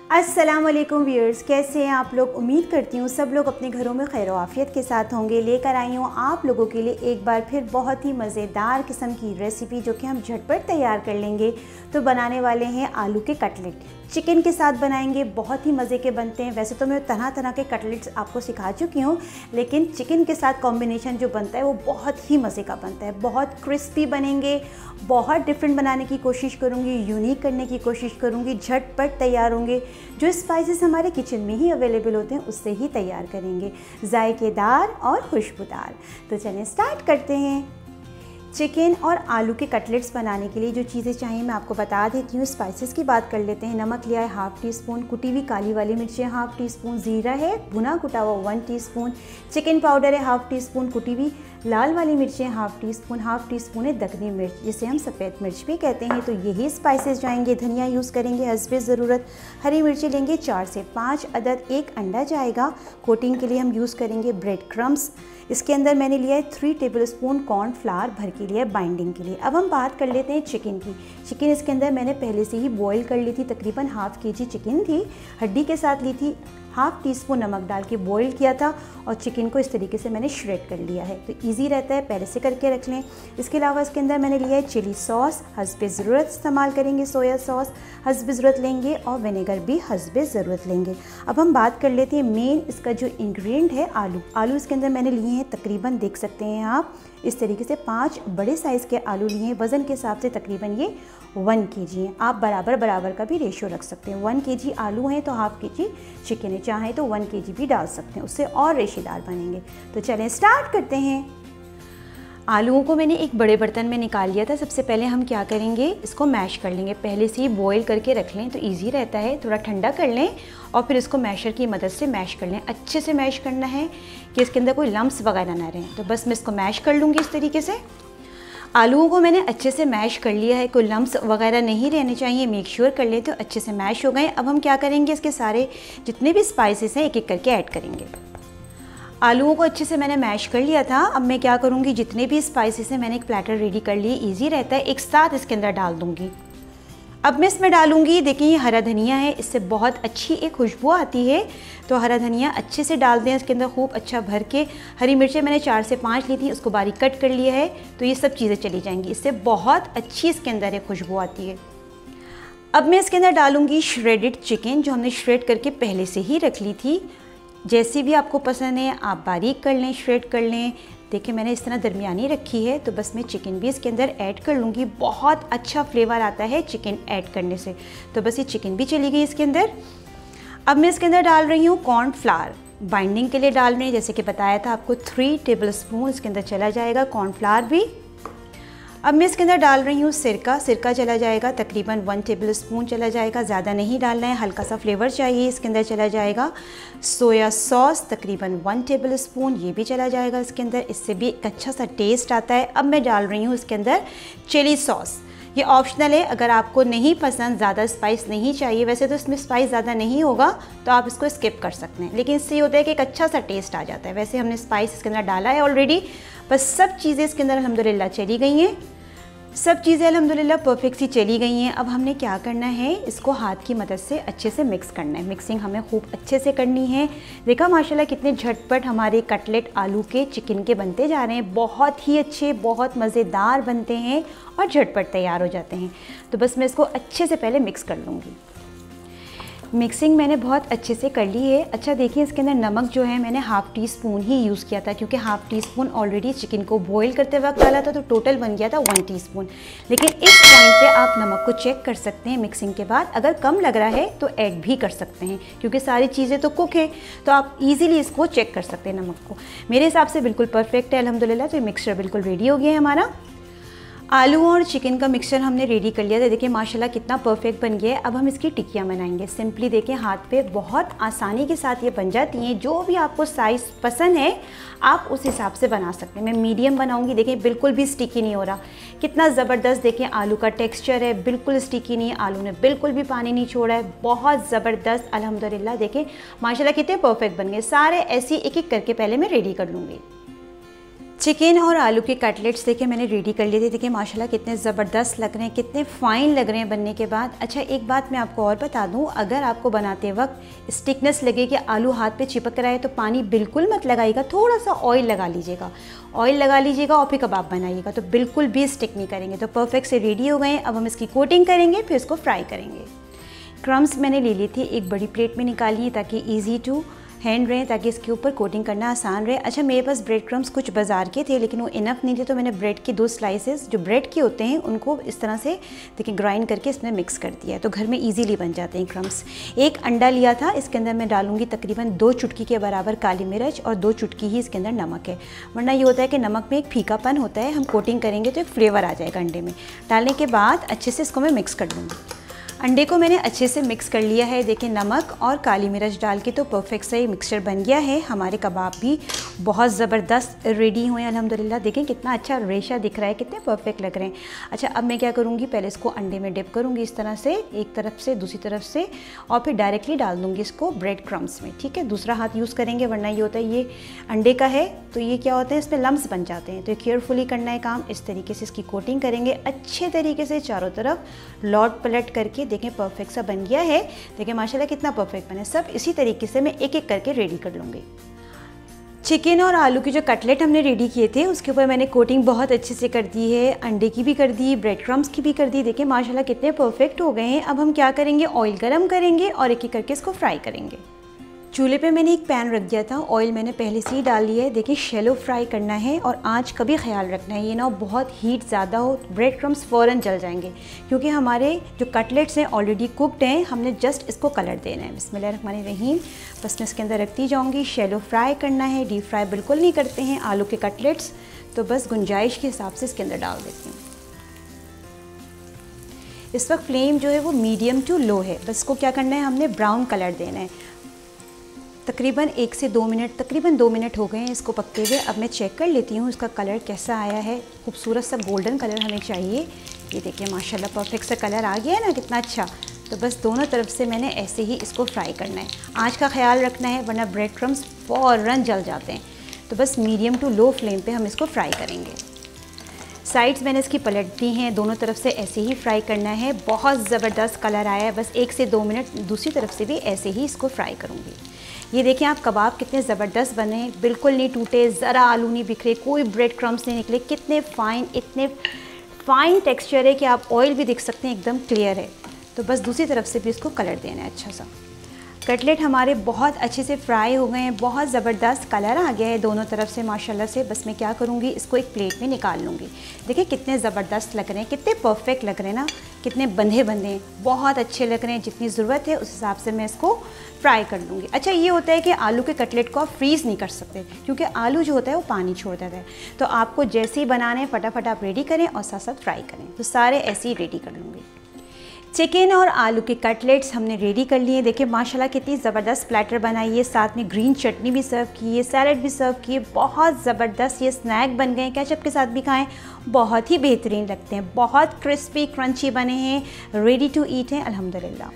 अस्सलाम वालेकुम व्यूअर्स, कैसे हैं आप लोग। उम्मीद करती हूँ सब लोग अपने घरों में खैर आफियत के साथ होंगे। लेकर आई हूँ आप लोगों के लिए एक बार फिर बहुत ही मज़ेदार किस्म की रेसिपी जो कि हम झटपट तैयार कर लेंगे। तो बनाने वाले हैं आलू के कटलेट, चिकन के साथ बनाएंगे, बहुत ही मज़े के बनते हैं। वैसे तो मैं तरह तरह के कटलेट्स आपको सिखा चुकी हूँ, लेकिन चिकन के साथ कॉम्बिनेशन जो बनता है वो बहुत ही मज़े का बनता है। बहुत क्रिस्पी बनेंगे, बहुत डिफरेंट बनाने की कोशिश करूँगी, यूनिक करने की कोशिश करूँगी, झटपट तैयार होंगे। जो स्पाइसेस हमारे किचन में ही अवेलेबल होते हैं उससे ही तैयार करेंगे, जायकेदार और खुशबूदार। तो चलिए स्टार्ट करते हैं। चिकन और आलू के कटलेट्स बनाने के लिए जो चीज़ें चाहिए मैं आपको बता देती हूँ। स्पाइसेस की बात कर लेते हैं। नमक लिया है हाफ़ टी स्पून, कुटी हुई काली वाली मिर्चें हाफ़ टी स्पून, ज़ीरा है भुना कुटा हुआ 1 टीस्पून, चिकन पाउडर है हाफ़ टी स्पून, कुटी हुई लाल वाली मिर्चें हाफ़ टी स्पून है दखनी मिर्च जिसे हम सफ़ेद मिर्च भी कहते हैं। तो यही स्पाइसेस जाएंगे। धनिया यूज़ करेंगे हस्बे ज़रूरत। हरी मिर्ची लेंगे 4 से 5 अदद, 1 अंडा जाएगा। कोटिंग के लिए हम यूज़ करेंगे ब्रेड क्रम्स। इसके अंदर मैंने लिया है 3 टेबलस्पून कॉर्नफ्लावर भर के लिए बाइंडिंग के लिए। अब हम बात कर लेते हैं चिकन की। चिकन इसके अंदर मैंने पहले से ही बॉईल कर ली थी, तकरीबन हाफ़ केजी चिकन थी, हड्डी के साथ ली थी। हाफ़ टी स्पून नमक डाल के बॉईल किया था और चिकन को इस तरीके से मैंने श्रेड कर लिया है। तो इजी रहता है, पहले से करके रख लें। इसके अलावा इसके अंदर मैंने लिया है चिली सॉस, हस्बे ज़रूरत इस्तेमाल करेंगे, सोया सॉस हस्बे ज़रूरत लेंगे और विनेगर भी हस्बे ज़रूरत लेंगे। अब हम बात कर लेते हैं मेन इसका जो इंग्रेडिएंट है आलू। आलू इसके अंदर मैंने लिए हैं तकरीबन, देख सकते हैं आप इस तरीके से 5 बड़े साइज़ के आलू लिए हैं। वज़न के हिसाब से तकरीबन ये 1 केजी हैं। आप बराबर बराबर का भी रेशियो रख सकते हैं। 1 केजी आलू हैं तो हाफ़ केजी चिकन है, चाहें तो 1 केजी भी डाल सकते हैं, उससे और रेशेदार बनेंगे। तो चलें स्टार्ट करते हैं। आलूओं को मैंने एक बड़े बर्तन में निकाल लिया था। सबसे पहले हम क्या करेंगे, इसको मैश कर लेंगे। पहले से ही बॉईल करके रख लें तो इजी रहता है। थोड़ा ठंडा कर लें और फिर इसको मैशर की मदद से मैश कर लें। अच्छे से मैश करना है कि इसके अंदर कोई लम्स वगैरह ना रहें। तो बस मैं इसको मैश कर लूँगी इस तरीके से। आलूओं को मैंने अच्छे से मैश कर लिया है, कोई लम्स वगैरह नहीं रहने चाहिए, मेक श्योर कर लें। तो अच्छे से मैश हो गए। अब हम क्या करेंगे, इसके सारे जितने भी स्पाइसेस हैं एक एक करके ऐड करेंगे। आलूओं को अच्छे से मैंने मैश कर लिया था। अब मैं क्या करूँगी, जितने भी स्पाइसेस हैं मैंने एक प्लेटर रेडी कर लिए, इजी रहता है, एक साथ इसके अंदर डाल दूँगी। अब मैं इसमें डालूँगी, देखिए ये हरा धनिया है, इससे बहुत अच्छी एक खुशबू आती है। तो हरा धनिया अच्छे से डाल दें इसके अंदर, खूब अच्छा भर के। हरी मिर्चें मैंने 4 से 5 ली थी, उसको बारीक कट कर लिया है। तो ये सब चीज़ें चली जाएंगी, इससे बहुत अच्छी इसके अंदर एक खुशबू आती है। अब मैं इसके अंदर डालूँगी श्रेडेड चिकन, जो हमने श्रेड करके पहले से ही रख ली थी। जैसी भी आपको पसंद है आप बारीक कर लें, श्रेड कर लें। देखिए मैंने इस तरह दरमियानी रखी है। तो बस मैं चिकन भी इसके अंदर ऐड कर लूँगी। बहुत अच्छा फ्लेवर आता है चिकन ऐड करने से। तो बस ये चिकन भी चली गई इसके अंदर। अब मैं इसके अंदर डाल रही हूँ कॉर्नफ्लावर, बाइंडिंग के लिए डाल रही हूँ। जैसे कि बताया था आपको 3 टेबलस्पून इसके अंदर चला जाएगा कॉर्नफ्लावर भी। अब मैं इसके अंदर डाल रही हूँ सिरका, सिरका चला जाएगा तकरीबन 1 टेबलस्पून चला जाएगा, ज़्यादा नहीं डालना है, हल्का सा फ्लेवर चाहिए। इसके अंदर चला जाएगा सोया सॉस तकरीबन 1 टेबलस्पून, ये भी चला जाएगा इसके अंदर, इससे भी एक अच्छा सा टेस्ट आता है। अब मैं डाल रही हूँ इसके अंदर चिली सॉस। ये ऑप्शनल है, अगर आपको नहीं पसंद, ज़्यादा स्पाइस नहीं चाहिए, वैसे तो इसमें स्पाइस ज़्यादा नहीं होगा तो आप इसको स्किप कर सकते हैं, लेकिन इससे ये होता है कि एक अच्छा सा टेस्ट आ जाता है। वैसे हमने स्पाइस इसके अंदर डाला है ऑलरेडी। बस सब चीज़ें इसके अंदर अल्हम्दुलिल्लाह चली गई हैं, सब चीज़ें अल्हम्दुलिल्लाह परफेक्ट सी चली गई हैं। अब हमने क्या करना है, इसको हाथ की मदद से अच्छे से मिक्स करना है। मिक्सिंग हमें खूब अच्छे से करनी है। देखा माशाल्लाह कितने झटपट हमारे कटलेट आलू के चिकन के बनते जा रहे हैं। बहुत ही अच्छे, बहुत मज़ेदार बनते हैं और झटपट तैयार हो जाते हैं। तो बस मैं इसको अच्छे से पहले मिक्स कर लूँगी। मिक्सिंग मैंने बहुत अच्छे से कर ली है। अच्छा देखिए इसके अंदर नमक जो है मैंने हाफ़ टी स्पून ही यूज़ किया था, क्योंकि half teaspoon already chicken को बॉईल करते वक्त डाला था, तो टोटल बन गया था 1 टीस्पून। लेकिन इस पॉइंट पे आप नमक को चेक कर सकते हैं मिक्सिंग के बाद। अगर कम लग रहा है तो ऐड भी कर सकते हैं, क्योंकि सारी चीज़ें तो कुक है, तो आप ईज़िली इसको चेक कर सकते हैं नमक को। मेरे हिसाब से बिल्कुल परफेक्ट है अल्हम्दुलिल्लाह। तो ये मिक्सचर बिल्कुल रेडी हो गया है हमारा। आलू और चिकन का मिक्सचर हमने रेडी कर लिया था। देखिए माशाल्लाह कितना परफेक्ट बन गया है। अब हम इसकी टिक्कियाँ बनाएंगे। सिंपली देखिए हाथ पे बहुत आसानी के साथ ये बन जाती हैं। जो भी आपको साइज़ पसंद है आप उस हिसाब से बना सकते हैं। मैं मीडियम बनाऊंगी। देखिए बिल्कुल भी स्टिकी नहीं हो रहा, कितना ज़बरदस्त देखिए आलू का टेक्सचर है, बिल्कुल स्टिकी नहीं है, आलू ने बिल्कुल भी पानी नहीं छोड़ा है, बहुत ज़बरदस्त अल्हम्दुलिल्लाह। देखिए माशाल्लाह कितने परफेक्ट बन गए सारे। ऐसी एक एक करके पहले मैं रेडी कर लूँगी। चिकन और आलू के कटलेट्स देखिए मैंने रेडी कर लिए थे। देखिए माशाल्लाह कितने ज़बरदस्त लग रहे हैं, कितने फ़ाइन लग रहे हैं बनने के बाद। अच्छा एक बात मैं आपको और बता दूं, अगर आपको बनाते वक्त स्टिकनेस लगे कि आलू हाथ पे चिपक रहा है तो पानी बिल्कुल मत लगाइएगा, थोड़ा सा ऑयल लगा लीजिएगा। ऑयल लगा लीजिएगा और फिर कबाब बनाइएगा तो बिल्कुल भी स्टिक नहीं करेंगे। तो परफेक्ट से रेडी हो गए हैं। अब हम इसकी कोटिंग करेंगे, फिर इसको फ्राई करेंगे। क्रम्स मैंने ले ली थी, एक बड़ी प्लेट में निकालिए ताकि ईजी टू हैंड रहे, ताकि इसके ऊपर कोटिंग करना आसान रहे। अच्छा मेरे पास ब्रेड क्रम्स कुछ बाज़ार के थे लेकिन वो इनफ नहीं थे, तो मैंने ब्रेड के 2 स्लाइसेस जो ब्रेड के होते हैं उनको इस तरह से देखिए ग्राइंड करके इसमें मिक्स कर दिया है, तो घर में इजीली बन जाते हैं क्रम्स। एक अंडा लिया था, इसके अंदर मैं डालूंगी तकरीबन 2 चुटकी के बराबर काली मिर्च और 2 चुटकी ही इसके अंदर नमक है, वरना ये होता है कि नमक में एक फीकापन होता है। हम कोटिंग करेंगे तो एक फ्लेवर आ जाएगा अंडे में। डालने के बाद अच्छे से इसको मैं मिक्स कर लूँगी। अंडे को मैंने अच्छे से मिक्स कर लिया है। देखिए नमक और काली मिर्च डाल के तो परफेक्ट सा ये मिक्सचर बन गया है। हमारे कबाब भी बहुत ज़बरदस्त रेडी हुए हैं अल्हम्दुलिल्लाह। देखें कितना अच्छा रेशा दिख रहा है, कितने परफेक्ट लग रहे हैं। अच्छा अब मैं क्या करूँगी, पहले इसको अंडे में डिप करूँगी इस तरह से, एक तरफ से दूसरी तरफ से, और फिर डायरेक्टली डाल दूँगी इसको ब्रेड क्रम्स में। ठीक है, दूसरा हाथ यूज़ करेंगे वरना ये होता है ये अंडे का है तो ये क्या होता है इसमें लम्स बन जाते हैं, तो केयरफुली करना है काम। इस तरीके से इसकी कोटिंग करेंगे अच्छे तरीके से चारों तरफ लौट पलट करके। देखें परफेक्ट सा बन गया है। देखिए माशाल्लाह कितना परफेक्ट बना है। सब इसी तरीके से मैं एक एक करके रेडी कर लूँगी। चिकन और आलू के जो कटलेट हमने रेडी किए थे उसके ऊपर मैंने कोटिंग बहुत अच्छे से कर दी है, अंडे की भी कर दी, ब्रेड क्रम्स की भी कर दी। देखिए माशाल्लाह कितने परफेक्ट हो गए हैं। अब हम क्या करेंगे, ऑयल गरम करेंगे और एक एक करके इसको फ्राई करेंगे। चूल्हे पे मैंने एक पैन रख दिया था, ऑयल मैंने पहले से ही डाल लिया है। देखिए शैलो फ्राई करना है और आंच का भी ख्याल रखना है, ये ना बहुत हीट ज़्यादा हो, ब्रेड क्रम्स फ़ौरन जल जाएंगे, क्योंकि हमारे जो कटलेट्स हैं ऑलरेडी कुकड हैं, हमने जस्ट इसको कलर देना है। बिस्मिल्लाहिर्रहमानिर्रहीम। बस मैं इसके अंदर रखती जाऊँगी। शैलो फ्राई करना है, डीप फ्राई बिल्कुल नहीं करते हैं आलू के कटलेट्स, तो बस गुंजाइश के हिसाब से इसके अंदर डाल देती हूँ। इस वक्त फ्लेम जो है वो मीडियम टू लो है। बस इसको क्या करना है, हमने ब्राउन कलर देना है। तकरीबन 1 से 2 मिनट, तकरीबन 2 मिनट हो गए हैं इसको पकते हुए। अब मैं चेक कर लेती हूँ इसका कलर कैसा आया है। खूबसूरत सा गोल्डन कलर हमें चाहिए। ये देखिए माशाल्लाह परफेक्ट सा कलर आ गया है ना, कितना अच्छा। तो बस दोनों तरफ से मैंने ऐसे ही इसको फ्राई करना है। आँच का ख्याल रखना है वरना ब्रेड क्रम्स फ़ौरन जल जाते हैं। तो बस मीडियम टू लो फ्लेम पर हम इसको फ्राई करेंगे। साइड्स मैंने इसकी पलट दी हैं, दोनों तरफ से ऐसे ही फ्राई करना है। बहुत ज़बरदस्त कलर आया है। बस 1 से 2 मिनट दूसरी तरफ से भी ऐसे ही इसको फ्राई करूँगी। ये देखिए आप कबाब कितने ज़बरदस्त बने, बिल्कुल नहीं टूटे, ज़रा आलू नहीं बिखरे, कोई ब्रेड क्रम्स नहीं निकले, कितने फ़ाइन, इतने फ़ाइन टेक्सचर है कि आप ऑयल भी देख सकते हैं एकदम क्लियर है। तो बस दूसरी तरफ से भी इसको कलर देना है अच्छा सा। कटलेट हमारे बहुत अच्छे से फ्राई हो गए हैं, बहुत ज़बरदस्त कलर आ गया है दोनों तरफ से माशाल्लाह से। बस मैं क्या करूँगी, इसको एक प्लेट में निकाल लूँगी। देखिए कितने ज़बरदस्त लग रहे हैं, कितने परफेक्ट लग रहे हैं ना, कितने बंधे बंधे हैं, बहुत अच्छे लग रहे हैं। जितनी ज़रूरत है उस हिसाब से मैं इसको फ्राई कर लूँगी। अच्छा ये होता है कि आलू के कटलेट को आप फ्रीज़ नहीं कर सकते, क्योंकि आलू जो होता है वो पानी छोड़ देता है। तो आपको जैसे ही बनाने हैं फटाफट आप रेडी करें और साथ साथ फ्राई करें। तो सारे ऐसे ही रेडी कर लूँगी। चिकन और आलू के कटलेट्स हमने रेडी कर लिए। देखिए माशाल्लाह कितनी ज़बरदस्त प्लेटर बनाई है, साथ में ग्रीन चटनी भी सर्व की है, सैलड भी सर्व की है। बहुत ज़बरदस्त ये स्नैक बन गए, केचप के साथ भी खाएं, बहुत ही बेहतरीन लगते हैं। बहुत क्रिस्पी क्रंची बने हैं, रेडी टू ईट हैं अल्हम्दुलिल्लाह।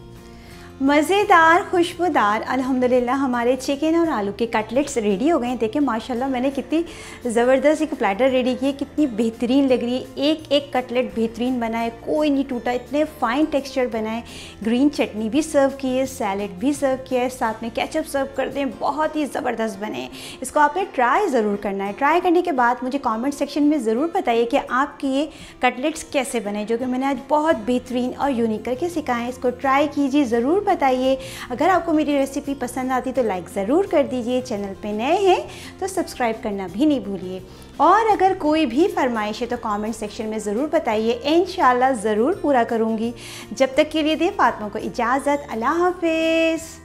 मज़ेदार खुशबूदार अल्हम्दुलिल्लाह हमारे चिकन और आलू के कटलेट्स रेडी हो गए हैं। देखिए माशाल्लाह मैंने कितनी ज़बरदस्त एक प्लेटर रेडी की है, कितनी बेहतरीन लग रही है। एक एक कटलेट बेहतरीन बना है, कोई नहीं टूटा, इतने फ़ाइन टेक्सचर बना है। ग्रीन चटनी भी सर्व की है, सैलड भी सर्व किया है, साथ में केचप सर्व करते हैं, बहुत ही ज़बरदस्त बने हैं। इसको आपने ट्राई ज़रूर करना है। ट्राई करने के बाद मुझे कॉमेंट सेक्शन में ज़रूर बताइए कि आपके ये कटलेट्स कैसे बने, जो कि मैंने आज बहुत बेहतरीन और यूनिक करके सिखाएँ। इसको ट्राई कीजिए, ज़रूर बताइए। अगर आपको मेरी रेसिपी पसंद आती तो लाइक ज़रूर कर दीजिए। चैनल पे नए हैं तो सब्सक्राइब करना भी नहीं भूलिए। और अगर कोई भी फरमाइश है तो कमेंट सेक्शन में ज़रूर बताइए, इंशाल्लाह ज़रूर पूरा करूँगी। जब तक के लिए दे फातिमा को इजाज़त। अल्लाह हाफ़िज़।